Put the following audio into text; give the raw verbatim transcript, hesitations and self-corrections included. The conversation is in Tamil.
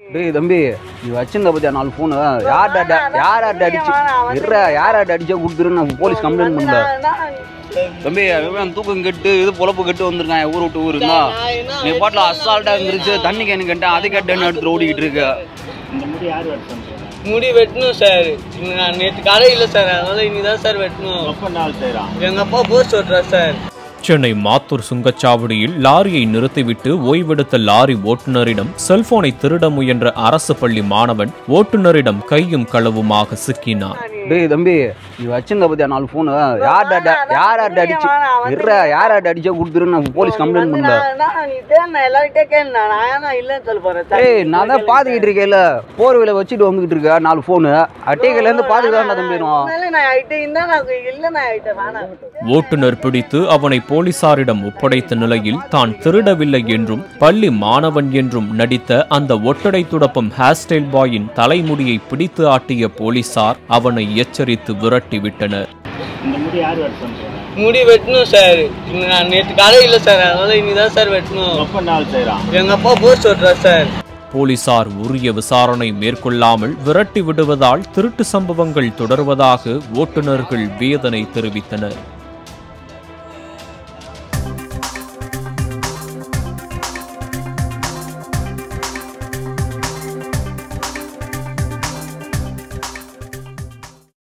டேய் தம்பி, நீ வச்சிருந்த பத்தியா நாலு ஃபோனு? யார்டா யார்டா அடிச்சு இருற யார்டா அடிச்சா கொடுத்துரு, நான் போலீஸ் கம்ப்ளைண்ட் பண்ணல. தம்பி அவன் தூக்கம் கெட்டு இது பொழப்பு கெட்டு வந்திருக்கான் ஊர் விட்டு ஊருங்க. நீ பாட்டில் அசால்ட்டா இருந்துருச்சு, தண்ணி கேனு கேட்டேன் அதை கேட்டேன்னு எடுத்துட்டு ஓடிக்கிட்டு இருக்க. முடி வெட்டணும் சார். நேற்று கடை இல்லை சார், அதனால இனிதான் சார் வெட்டணும். எங்க அப்பா போஸ்ட் ஓட்டுறா சார். சென்னை மாத்தூர் சுங்கச்சாவடியில் லாரியை நிறுத்திவிட்டு ஓய்வெடுத்த லாரி ஓட்டுநரிடம் செல்போனை திருட முயன்ற அரசு பள்ளி மாணவன் ஓட்டுநரிடம் கையும் களவுமாக சிக்கினார். டேய் தம்பி, நீ வச்சிருந்த பத்தியா நாலு ஃபோனு? யார்டா யார்டா அடிச்சு இருற யார்டா அடிச்சா கொடுத்துரு, நான் போலீஸ் கம்ப்ளைண்ட் பண்ணல. ஏய் நான் தான் பாத்துக்கிட்டு இருக்கேன்ல, போர்வையில வச்சுட்டு வந்துகிட்டு இருக்க நாலு ஃபோனு. அட்டையில இருந்து பாத்துக்கிட்டு தான் தம்பி. ஓட்டுநர் பிடித்து அவனை போலீசாரிடம் ஒப்படைத்த நிலையில் தான் திருடவில்லை என்றும் பள்ளி மாணவன் என்றும் நடித்த அந்த ஒட்டடை துடப்பம் ஹேர்ஸ்டைல் பாயின் தலைமுடியை பிடித்து ஆட்டிய போலீசார் அவனை எச்சரித்து விரட்டிவிட்டனர். முடி வெட்டணும் சார். நேற்று கடை இல்லை சார், அதனால இனிதான் சார் வெட்டணும். எங்க அப்பா போஸ்ட் ஓட்டுறா சார். போலீசார் உரிய விசாரணை மேற்கொள்ளாமல் விரட்டி விடுவதால் திருட்டு சம்பவங்கள் தொடர்வதாக ஓட்டுநர்கள் வேதனை தெரிவித்தனர்.